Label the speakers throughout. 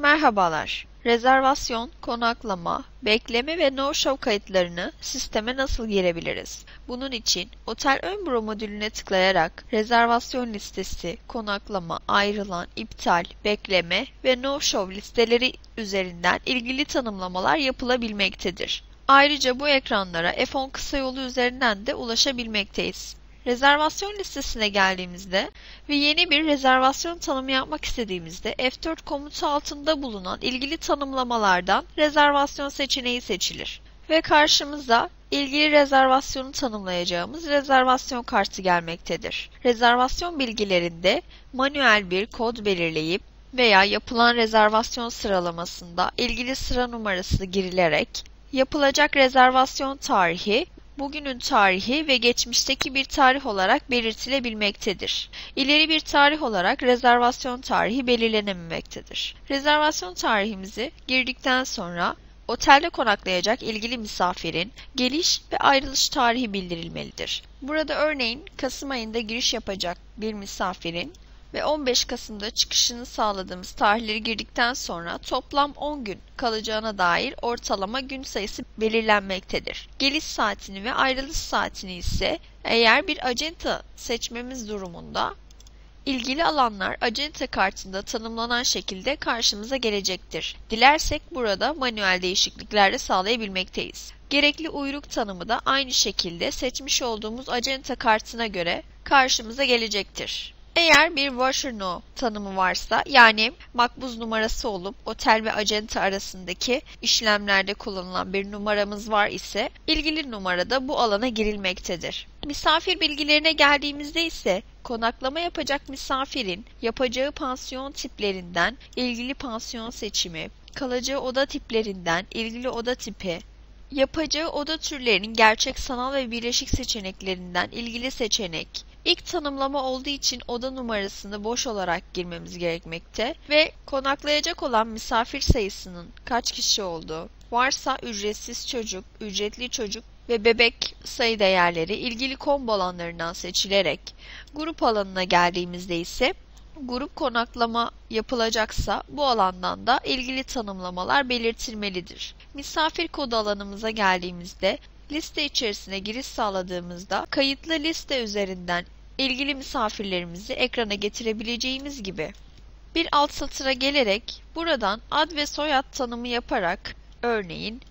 Speaker 1: Merhabalar. Rezervasyon, konaklama, bekleme ve no-show kayıtlarını sisteme nasıl girebiliriz? Bunun için Otel Ön Büro modülüne tıklayarak rezervasyon listesi, konaklama, ayrılan, iptal, bekleme ve no-show listeleri üzerinden ilgili tanımlamalar yapılabilmektedir. Ayrıca bu ekranlara F10 kısa yolu üzerinden de ulaşabilmekteyiz. Rezervasyon listesine geldiğimizde ve yeni bir rezervasyon tanımı yapmak istediğimizde F4 komutu altında bulunan ilgili tanımlamalardan rezervasyon seçeneği seçilir. Ve karşımıza ilgili rezervasyonu tanımlayacağımız rezervasyon kartı gelmektedir. Rezervasyon bilgilerinde manuel bir kod belirleyip veya yapılan rezervasyon sıralamasında ilgili sıra numarası girilerek yapılacak rezervasyon tarihi, bugünün tarihi ve geçmişteki bir tarih olarak belirtilebilmektedir. İleri bir tarih olarak rezervasyon tarihi belirlenememektedir. Rezervasyon tarihimizi girdikten sonra otelde konaklayacak ilgili misafirin geliş ve ayrılış tarihi bildirilmelidir. Burada örneğin Kasım ayında giriş yapacak bir misafirin ve 15 Kasım'da çıkışını sağladığımız tarihleri girdikten sonra toplam 10 gün kalacağına dair ortalama gün sayısı belirlenmektedir. Geliş saatini ve ayrılış saatini ise eğer bir acenta seçmemiz durumunda ilgili alanlar acenta kartında tanımlanan şekilde karşımıza gelecektir. Dilersek burada manuel değişiklikler de sağlayabilmekteyiz. Gerekli uyruk tanımı da aynı şekilde seçmiş olduğumuz acenta kartına göre karşımıza gelecektir. Eğer bir washer no tanımı varsa, yani makbuz numarası olup otel ve acenta arasındaki işlemlerde kullanılan bir numaramız var ise ilgili numarada bu alana girilmektedir. Misafir bilgilerine geldiğimizde ise konaklama yapacak misafirin yapacağı pansiyon tiplerinden ilgili pansiyon seçimi, kalacağı oda tiplerinden ilgili oda tipi, yapacağı oda türlerinin gerçek, sanal ve birleşik seçeneklerinden ilgili seçenek, İlk tanımlama olduğu için oda numarasını boş olarak girmemiz gerekmekte ve konaklayacak olan misafir sayısının kaç kişi olduğu, varsa ücretsiz çocuk, ücretli çocuk ve bebek sayı değerleri ilgili combo alanlarından seçilerek grup alanına geldiğimizde ise grup konaklama yapılacaksa bu alandan da ilgili tanımlamalar belirtilmelidir. Misafir kodu alanımıza geldiğimizde liste içerisine giriş sağladığımızda kayıtlı liste üzerinden ilgili misafirlerimizi ekrana getirebileceğimiz gibi bir alt satıra gelerek buradan ad ve soyad tanımı yaparak örneğin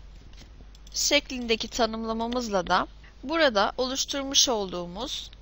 Speaker 1: şeklindeki tanımlamamızla da burada oluşturmuş olduğumuz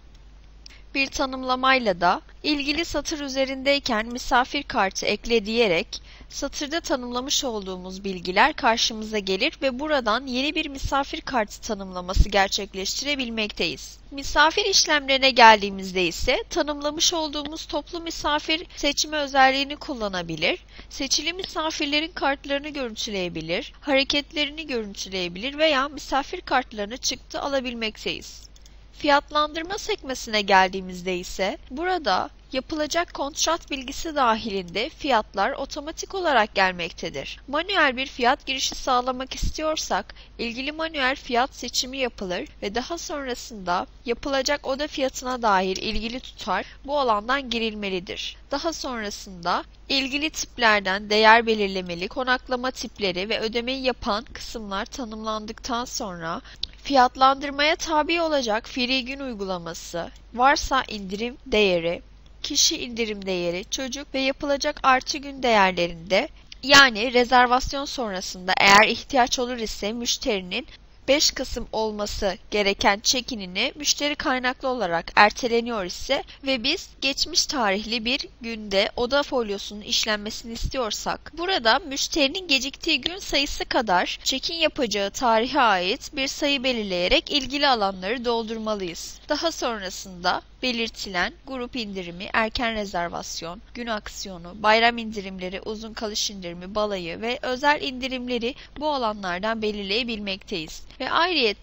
Speaker 1: bir tanımlamayla da ilgili satır üzerindeyken misafir kartı ekle diyerek satırda tanımlamış olduğumuz bilgiler karşımıza gelir ve buradan yeni bir misafir kartı tanımlaması gerçekleştirebilmekteyiz. Misafir işlemlerine geldiğimizde ise tanımlamış olduğumuz toplu misafir seçme özelliğini kullanabilir, seçili misafirlerin kartlarını görüntüleyebilir, hareketlerini görüntüleyebilir veya misafir kartlarını çıktı alabilmekteyiz. Fiyatlandırma sekmesine geldiğimizde ise burada yapılacak kontrat bilgisi dahilinde fiyatlar otomatik olarak gelmektedir. Manuel bir fiyat girişi sağlamak istiyorsak ilgili manuel fiyat seçimi yapılır ve daha sonrasında yapılacak oda fiyatına dair ilgili tutar bu alandan girilmelidir. Daha sonrasında ilgili tiplerden değer belirlemeli, konaklama tipleri ve ödemeyi yapan kısımlar tanımlandıktan sonra fiyatlandırmaya tabi olacak free gün uygulaması, varsa indirim değeri, kişi indirim değeri, çocuk ve yapılacak artı gün değerlerinde, yani rezervasyon sonrasında eğer ihtiyaç olur ise müşterinin 5 Kasım olması gereken check-in'ini müşteri kaynaklı olarak erteleniyor ise ve biz geçmiş tarihli bir günde oda folyosunun işlenmesini istiyorsak burada müşterinin geciktiği gün sayısı kadar check-in yapacağı tarihe ait bir sayı belirleyerek ilgili alanları doldurmalıyız. Daha sonrasında belirtilen grup indirimi, erken rezervasyon, gün aksiyonu, bayram indirimleri, uzun kalış indirimi, balayı ve özel indirimleri bu alanlardan belirleyebilmekteyiz. Ve ayrıyetten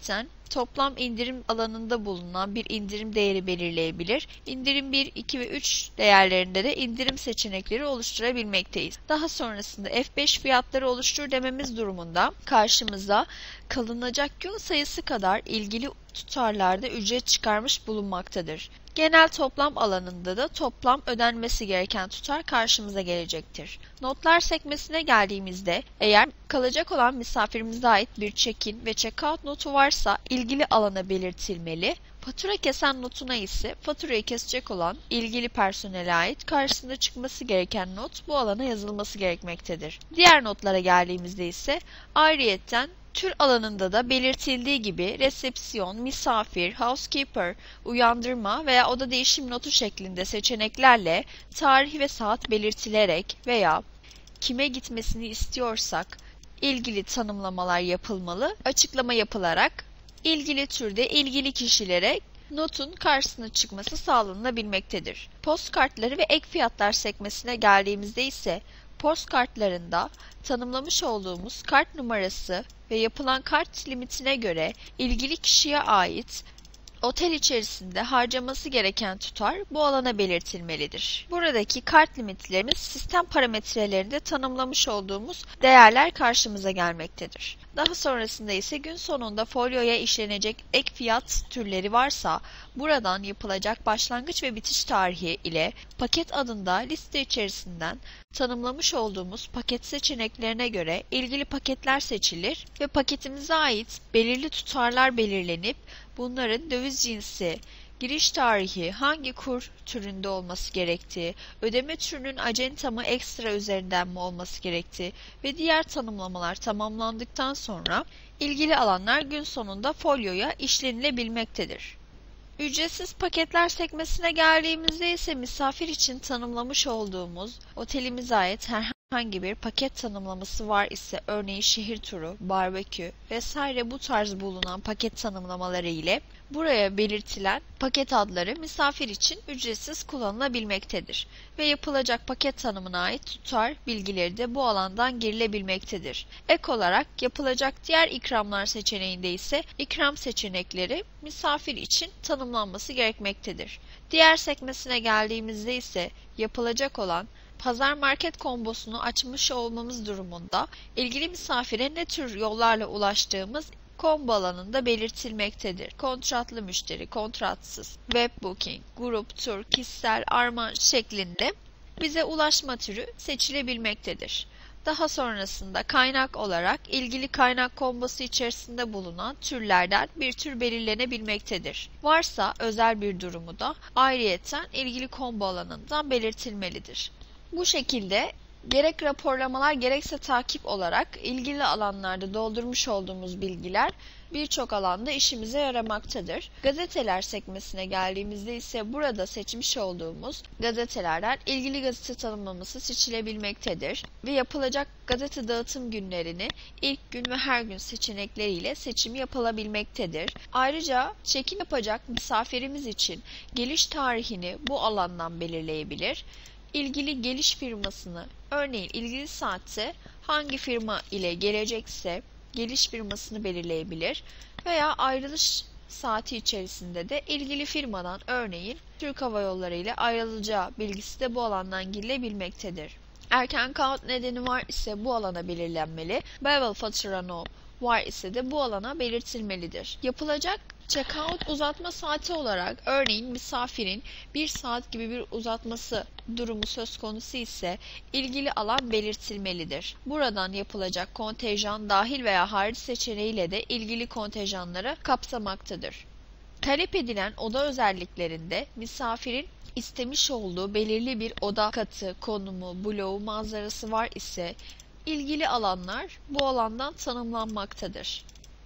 Speaker 1: toplam indirim alanında bulunan bir indirim değeri belirleyebilir. İndirim 1, 2 ve 3 değerlerinde de indirim seçenekleri oluşturabilmekteyiz. Daha sonrasında F5 fiyatları oluştur dememiz durumunda karşımıza kalınacak gün sayısı kadar ilgili tutarlarda ücret çıkarmış bulunmaktadır. Genel toplam alanında da toplam ödenmesi gereken tutar karşımıza gelecektir. Notlar sekmesine geldiğimizde eğer kalacak olan misafirimize ait bir check-in ve check-out notu varsa ilgili alana belirtilmeli. Fatura kesen notuna ise faturayı kesecek olan ilgili personele ait karşısında çıkması gereken not bu alana yazılması gerekmektedir. Diğer notlara geldiğimizde ise ayrıyetten tür alanında da belirtildiği gibi resepsiyon, misafir, housekeeper, uyandırma veya oda değişim notu şeklinde seçeneklerle tarih ve saat belirtilerek veya kime gitmesini istiyorsak ilgili tanımlamalar yapılmalı, açıklama yapılarak ilgili türde ilgili kişilere notun karşısına çıkması sağlanabilmektedir. Postkartları ve ek fiyatlar sekmesine geldiğimizde ise postkartlarında tanımlamış olduğumuz kart numarası ve yapılan kart limitine göre ilgili kişiye ait otel içerisinde harcaması gereken tutar bu alana belirtilmelidir. Buradaki kart limitlerimiz sistem parametrelerinde tanımlamış olduğumuz değerler karşımıza gelmektedir. Daha sonrasında ise gün sonunda folyoya işlenecek ek fiyat türleri varsa buradan yapılacak başlangıç ve bitiş tarihi ile paket adında liste içerisinden tanımlamış olduğumuz paket seçeneklerine göre ilgili paketler seçilir ve paketimize ait belirli tutarlar belirlenip bunların döviz cinsi, giriş tarihi, hangi kur türünde olması gerektiği, ödeme türünün acenta mı ekstra üzerinden mi olması gerektiği ve diğer tanımlamalar tamamlandıktan sonra ilgili alanlar gün sonunda folyoya işlenilebilmektedir. Ücretsiz paketler sekmesine geldiğimizde ise misafir için tanımlamış olduğumuz otelimize ait herhangi bir paket tanımlaması var ise örneğin şehir turu, barbekü vesaire bu tarz bulunan paket tanımlamaları ile buraya belirtilen paket adları misafir için ücretsiz kullanılabilmektedir ve yapılacak paket tanımına ait tutar bilgileri de bu alandan girilebilmektedir. Ek olarak yapılacak diğer ikramlar seçeneğinde ise ikram seçenekleri misafir için tanımlanması gerekmektedir. Diğer sekmesine geldiğimizde ise yapılacak olan pazar market kombosunu açmış olmamız durumunda ilgili misafire ne tür yollarla ulaştığımız combo alanında belirtilmektedir. Kontratlı müşteri, kontratsız, web booking, grup, tur, kişisel, armağan şeklinde bize ulaşma türü seçilebilmektedir. Daha sonrasında kaynak olarak ilgili kaynak kombosu içerisinde bulunan türlerden bir tür belirlenebilmektedir. Varsa özel bir durumu da ayrıyeten ilgili combo alanından belirtilmelidir. Bu şekilde gerek raporlamalar gerekse takip olarak ilgili alanlarda doldurmuş olduğumuz bilgiler birçok alanda işimize yaramaktadır. Gazeteler sekmesine geldiğimizde ise burada seçmiş olduğumuz gazetelerden ilgili gazete tanımlaması seçilebilmektedir ve yapılacak gazete dağıtım günlerini ilk gün ve her gün seçenekleriyle seçim yapılabilmektedir. Ayrıca check-in yapacak misafirimiz için geliş tarihini bu alandan belirleyebilir. İlgili geliş firmasını, örneğin ilgili saatte hangi firma ile gelecekse geliş firmasını belirleyebilir veya ayrılış saati içerisinde de ilgili firmadan örneğin Türk Hava Yolları ile ayrılacağı bilgisi de bu alandan girilebilmektedir. Erken count nedeni var ise bu alana belirlenmeli. Bevel fatura no var ise de bu alana belirtilmelidir. Yapılacak check-out uzatma saati olarak örneğin misafirin 1 saat gibi bir uzatması durumu söz konusu ise ilgili alan belirtilmelidir. Buradan yapılacak kontenjan dahil veya hariç seçeneğiyle de ilgili kontenjanları kapsamaktadır. Talep edilen oda özelliklerinde misafirin istemiş olduğu belirli bir oda katı, konumu, bloğu, manzarası var ise ilgili alanlar bu alandan tanımlanmaktadır.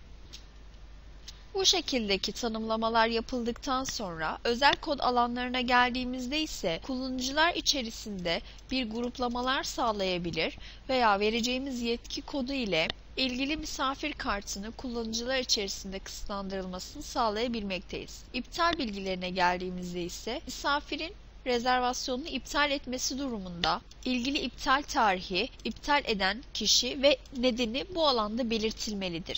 Speaker 1: Bu şekildeki tanımlamalar yapıldıktan sonra özel kod alanlarına geldiğimizde ise kullanıcılar içerisinde bir gruplamalar sağlayabilir veya vereceğimiz yetki kodu ile ilgili misafir kartını kullanıcılar içerisinde kısıtlandırılmasını sağlayabilmekteyiz. İptal bilgilerine geldiğimizde ise misafirin rezervasyonunu iptal etmesi durumunda ilgili iptal tarihi, iptal eden kişi ve nedeni bu alanda belirtilmelidir.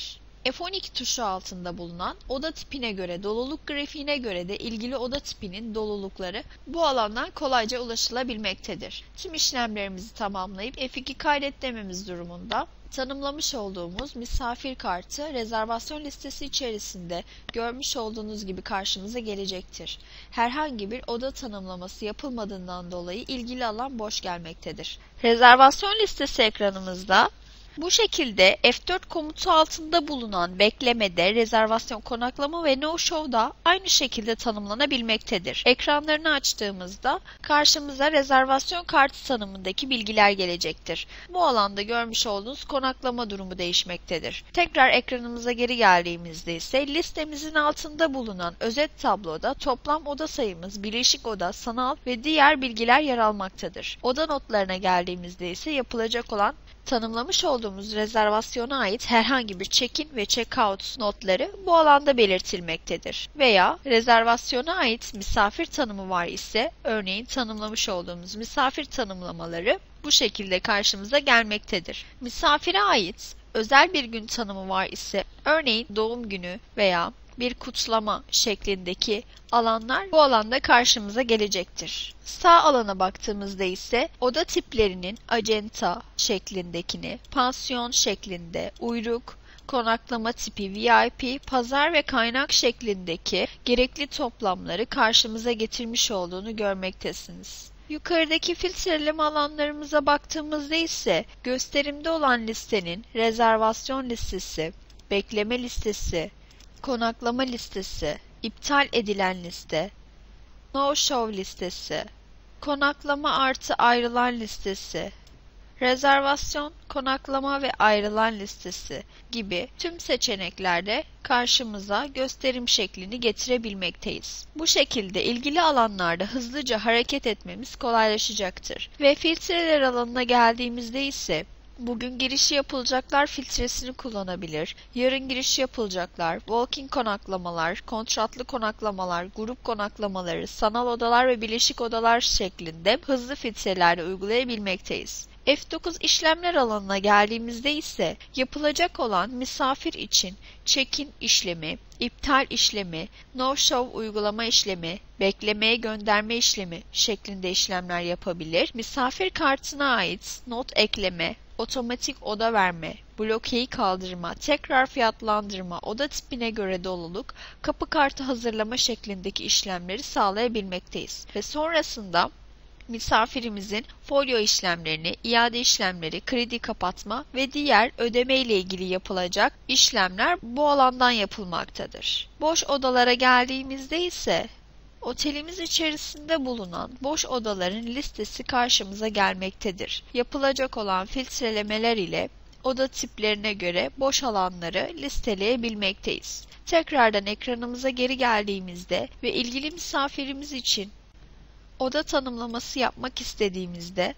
Speaker 1: F12 tuşu altında bulunan oda tipine göre doluluk grafiğine göre de ilgili oda tipinin dolulukları bu alandan kolayca ulaşılabilmektedir. Tüm işlemlerimizi tamamlayıp F2 kaydet dememiz durumunda tanımlamış olduğumuz misafir kartı rezervasyon listesi içerisinde görmüş olduğunuz gibi karşımıza gelecektir. Herhangi bir oda tanımlaması yapılmadığından dolayı ilgili alan boş gelmektedir. Rezervasyon listesi ekranımızda bu şekilde F4 komutu altında bulunan beklemede rezervasyon, konaklama ve no-show da aynı şekilde tanımlanabilmektedir. Ekranlarını açtığımızda karşımıza rezervasyon kartı tanımındaki bilgiler gelecektir. Bu alanda görmüş olduğunuz konaklama durumu değişmektedir. Tekrar ekranımıza geri geldiğimizde ise listemizin altında bulunan özet tabloda toplam oda sayımız, birleşik oda, sanal ve diğer bilgiler yer almaktadır. Oda notlarına geldiğimizde ise yapılacak olan tanımlamış olduğumuz rezervasyona ait herhangi bir check-in ve check-out notları bu alanda belirtilmektedir. Veya rezervasyona ait misafir tanımı var ise örneğin tanımlamış olduğumuz misafir tanımlamaları bu şekilde karşımıza gelmektedir. Misafire ait özel bir gün tanımı var ise örneğin doğum günü veya bir kutlama şeklindeki alanlar bu alanda karşımıza gelecektir. Sağ alana baktığımızda ise oda tiplerinin acenta şeklindekini, pansiyon şeklinde, uyruk, konaklama tipi, VIP, pazar ve kaynak şeklindeki gerekli toplamları karşımıza getirmiş olduğunu görmektesiniz. Yukarıdaki filtreleme alanlarımıza baktığımızda ise gösterimde olan listenin rezervasyon listesi, bekleme listesi, konaklama listesi, iptal edilen liste, no-show listesi, konaklama artı ayrılan listesi, rezervasyon, konaklama ve ayrılan listesi gibi tüm seçeneklerde karşımıza gösterim şeklini getirebilmekteyiz. Bu şekilde ilgili alanlarda hızlıca hareket etmemiz kolaylaşacaktır. Ve filtreler alanına geldiğimizde ise bugün girişi yapılacaklar filtresini kullanabilir, yarın girişi yapılacaklar, walk-in konaklamalar, kontratlı konaklamalar, grup konaklamaları, sanal odalar ve bileşik odalar şeklinde hızlı filtrelerle uygulayabilmekteyiz. F9 işlemler alanına geldiğimizde ise yapılacak olan misafir için check-in işlemi, iptal işlemi, no-show uygulama işlemi, beklemeye gönderme işlemi şeklinde işlemler yapabilir. Misafir kartına ait not ekleme, otomatik oda verme, blokeyi kaldırma, tekrar fiyatlandırma, oda tipine göre doluluk, kapı kartı hazırlama şeklindeki işlemleri sağlayabilmekteyiz. Ve sonrasında misafirimizin folyo işlemlerini, iade işlemleri, kredi kapatma ve diğer ödeme ile ilgili yapılacak işlemler bu alandan yapılmaktadır. Boş odalara geldiğimizde ise otelimiz içerisinde bulunan boş odaların listesi karşımıza gelmektedir. Yapılacak olan filtrelemeler ile oda tiplerine göre boş alanları listeleyebilmekteyiz. Tekrardan ekranımıza geri geldiğimizde ve ilgili misafirimiz için oda tanımlaması yapmak istediğimizde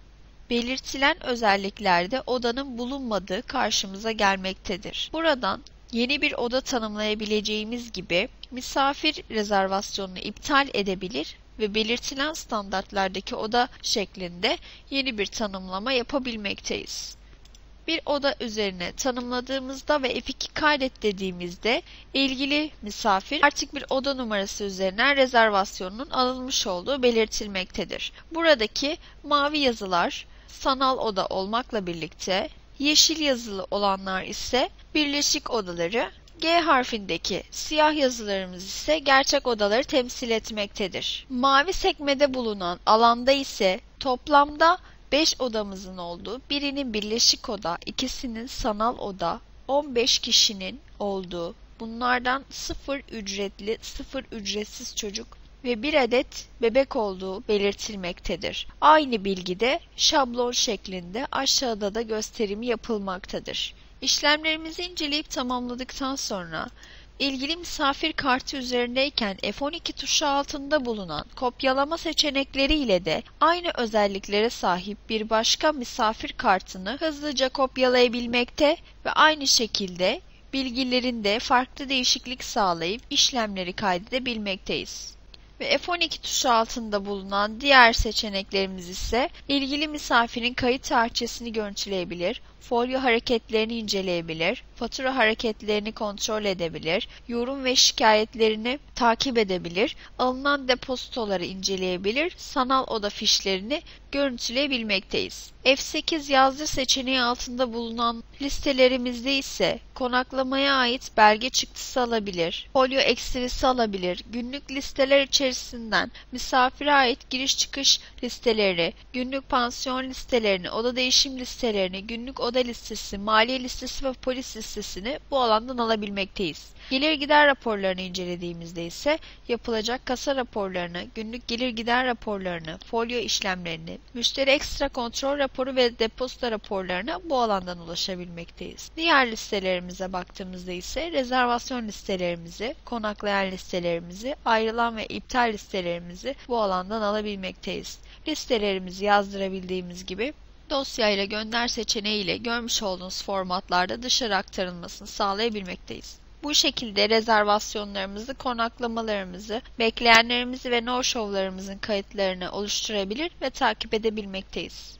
Speaker 1: belirtilen özelliklerde odanın bulunmadığı karşımıza gelmektedir. Buradan yeni bir oda tanımlayabileceğimiz gibi misafir rezervasyonunu iptal edebilir ve belirtilen standartlardaki oda şeklinde yeni bir tanımlama yapabilmekteyiz. Bir oda üzerine tanımladığımızda ve F2 kaydet dediğimizde ilgili misafir artık bir oda numarası üzerinden rezervasyonunun alınmış olduğu belirtilmektedir. Buradaki mavi yazılar sanal oda olmakla birlikte yeşil yazılı olanlar ise birleşik odaları, G harfindeki siyah yazılarımız ise gerçek odaları temsil etmektedir. Mavi sekmede bulunan alanda ise toplamda 5 odamızın olduğu, birinin birleşik oda, ikisinin sanal oda, 15 kişinin olduğu, bunlardan 0 ücretli, 0 ücretsiz çocuk ve 1 adet bebek olduğu belirtilmektedir. Aynı bilgi de şablon şeklinde aşağıda da gösterimi yapılmaktadır. İşlemlerimizi inceleyip tamamladıktan sonra ilgili misafir kartı üzerindeyken F12 tuşu altında bulunan kopyalama seçenekleri ile de aynı özelliklere sahip bir başka misafir kartını hızlıca kopyalayabilmekte ve aynı şekilde bilgilerinde farklı değişiklik sağlayıp işlemleri kaydedebilmekteyiz. ve F12 tuşu altında bulunan diğer seçeneklerimiz ise ilgili misafirin kayıt tarihçesini görüntüleyebilir, folyo hareketlerini inceleyebilir, fatura hareketlerini kontrol edebilir, yorum ve şikayetlerini takip edebilir, alınan depozitoları inceleyebilir, sanal oda fişlerini görüntüleyebilmekteyiz. F8 yazdır seçeneği altında bulunan listelerimizde ise konaklamaya ait belge çıktısı alabilir, folyo ekstrisi alabilir, günlük listeler içerisinden misafire ait giriş çıkış listeleri, günlük pansiyon listelerini, oda değişim listelerini, günlük oda listesi, maliye listesi ve polis listesini bu alandan alabilmekteyiz. Gelir gider raporlarını incelediğimizde ise yapılacak kasa raporlarını, günlük gelir gider raporlarını, folyo işlemlerini, müşteri ekstra kontrol raporu ve depozito raporlarına bu alandan ulaşabilmekteyiz. Diğer listelerimize baktığımızda ise rezervasyon listelerimizi, konaklayan listelerimizi, ayrılan ve iptal listelerimizi bu alandan alabilmekteyiz. Listelerimizi yazdırabildiğimiz gibi dosya ile gönder seçeneği ile görmüş olduğunuz formatlarda dışarı aktarılmasını sağlayabilmekteyiz. Bu şekilde rezervasyonlarımızı, konaklamalarımızı, bekleyenlerimizi ve no-show'larımızın kayıtlarını oluşturabilir ve takip edebilmekteyiz.